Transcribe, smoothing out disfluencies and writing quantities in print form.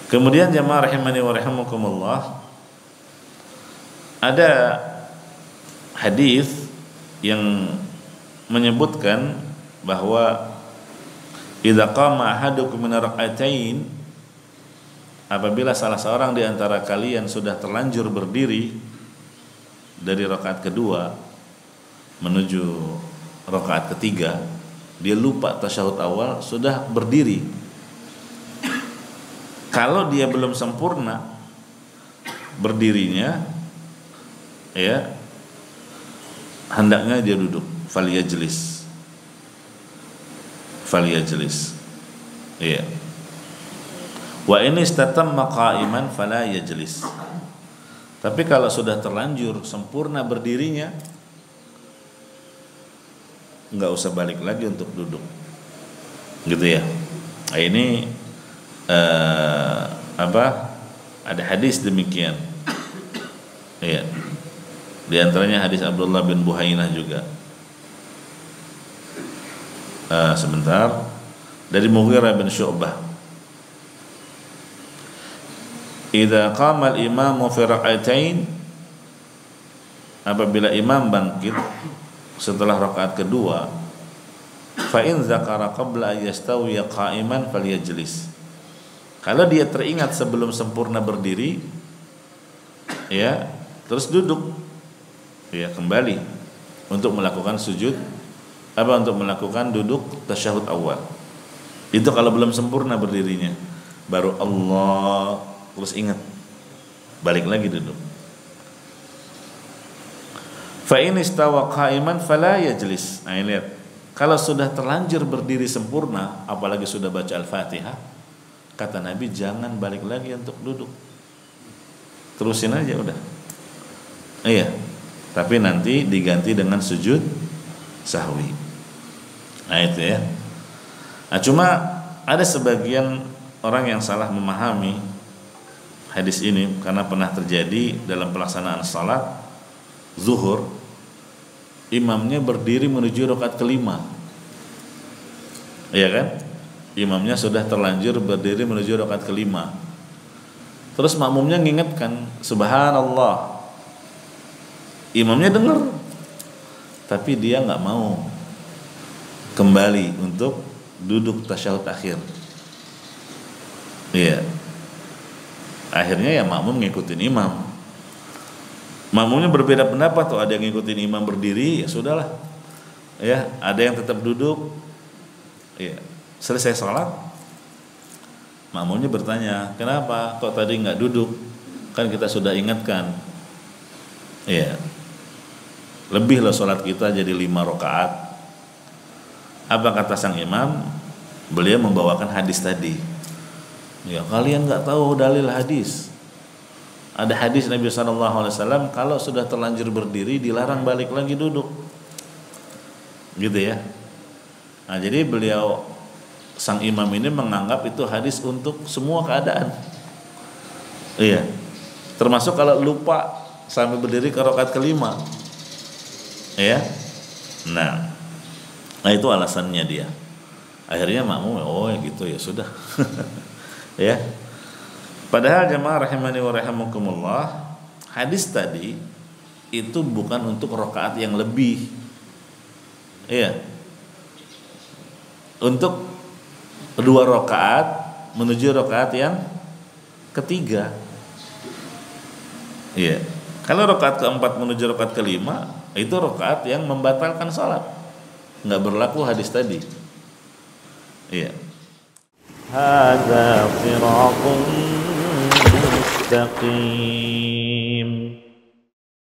Kemudian jamaah rahimani wa rahimakumullah, ada hadis yang menyebutkan bahwa idza qama ahadukum min rak'atain, apabila salah seorang di antara kalian sudah terlanjur berdiri dari rakaat kedua menuju rakaat ketiga, dia lupa tasyahud awal, sudah berdiri. Kalau dia belum sempurna berdirinya, ya, hendaknya dia duduk, faliyajlis. Iya. Wa in istatamma qa'iman fala yajlis. Tapi kalau sudah terlanjur sempurna berdirinya, enggak usah balik lagi untuk duduk. Gitu ya. Nah, ini ada hadis demikian. Iya. Di antaranya hadis Abdullah bin Buhainah juga. Sebentar, dari Mughirah bin Syu'bah. Idza qama al-imamu fi rak'atain, apabila imam bangkit setelah rakaat kedua, fa in zakara qabla yastawiya qa'iman falyajlis. Kalau dia teringat sebelum sempurna berdiri, ya, terus duduk, ya, kembali untuk melakukan sujud, untuk melakukan duduk tasyahud awal. Itu kalau belum sempurna berdirinya, baru Allah, terus ingat, balik lagi duduk. Fa in istawa qa'iman fala yajlis. Nah, lihat, kalau sudah terlanjur berdiri sempurna, apalagi sudah baca Al-Fatihah, kata Nabi jangan balik lagi untuk duduk, terusin aja udah. Iya, tapi nanti diganti dengan sujud sahwi. Nah itu ya. Nah, cuma ada sebagian orang yang salah memahami hadis ini karena pernah terjadi dalam pelaksanaan salat zuhur, imamnya berdiri menuju rakaat kelima, iya kan? Imamnya sudah terlanjur berdiri menuju rakaat kelima, terus makmumnya ngingetkan subhanallah, imamnya dengar, tapi dia nggak mau kembali untuk duduk tasyahud akhir. Iya. Akhirnya ya makmum ngikutin imam. Makmumnya berbeda pendapat tuh, ada yang ngikutin imam berdiri, ya sudahlah. Ya, ada yang tetap duduk. Iya. Selesai sholat, makmumnya bertanya, kenapa kok tadi nggak duduk? Kan kita sudah ingatkan. Iya. Lebih loh sholat kita jadi 5 rakaat. Apa kata sang imam? Beliau membawakan hadis tadi. Ya, kalian nggak tahu dalil hadis. Ada hadis Nabi SAW, kalau sudah terlanjur berdiri dilarang balik lagi duduk. Gitu ya. Nah, jadi beliau, sang imam ini menganggap itu hadis untuk semua keadaan. Iya. Termasuk kalau lupa sampai berdiri ke rakaat kelima. Ya. Nah itu alasannya dia. Akhirnya makmum, oh ya gitu ya sudah. Ya. Padahal jamaah rahimani wa rahimakumullah, hadis tadi itu bukan untuk rakaat yang lebih. Iya. Untuk 2 rakaat menuju rakaat yang ketiga. Iya. Kalau rakaat keempat menuju rakaat kelima, itu rakaat yang membatalkan salat. Enggak berlaku hadis tadi. Iya. Hadza sirathun mustaqim.